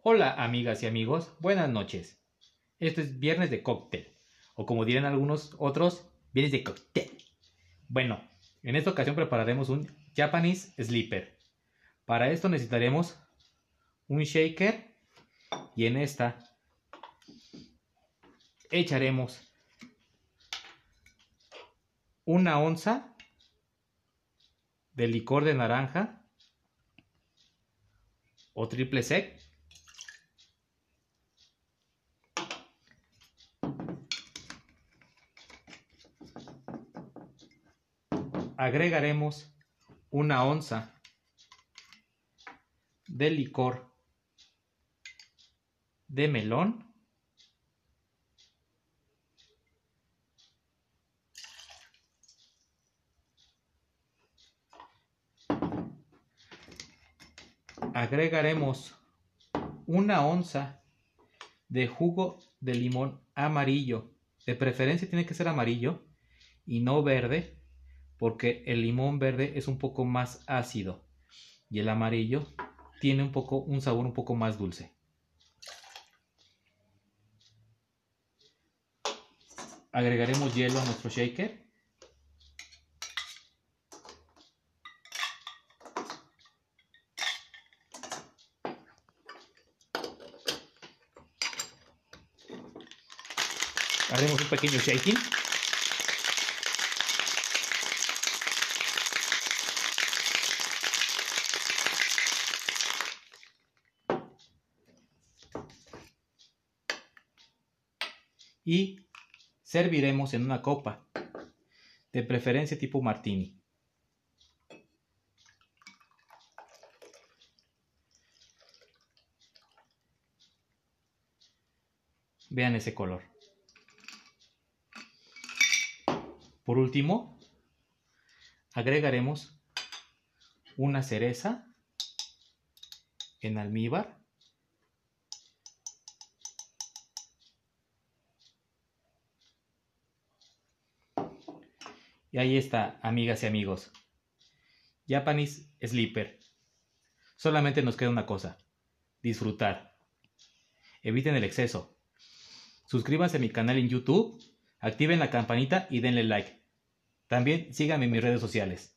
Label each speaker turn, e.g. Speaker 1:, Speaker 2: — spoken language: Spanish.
Speaker 1: Hola amigas y amigos, buenas noches. Esto es Viernes de Cóctel, o como dirán algunos otros, Viernes de Cóctel. Bueno, en esta ocasión prepararemos un Japanese Sleeper. Para esto necesitaremos un shaker y en esta echaremos 1 onza de licor de naranja o triple sec, agregaremos 1 onza de licor de melón, agregaremos 1 onza de jugo de limón amarillo. De preferencia tiene que ser amarillo y no verde, porque el limón verde es un poco más ácido y el amarillo tiene un sabor un poco más dulce. Agregaremos hielo a nuestro shaker. Haremos un pequeño shaking. Y serviremos en una copa, de preferencia tipo martini. Vean ese color. Por último, agregaremos una cereza en almíbar . Y ahí está, amigas y amigos, Japanese Sleeper. Solamente nos queda una cosa: disfrutar. Eviten el exceso. Suscríbanse a mi canal en YouTube, activen la campanita y denle like. También síganme en mis redes sociales.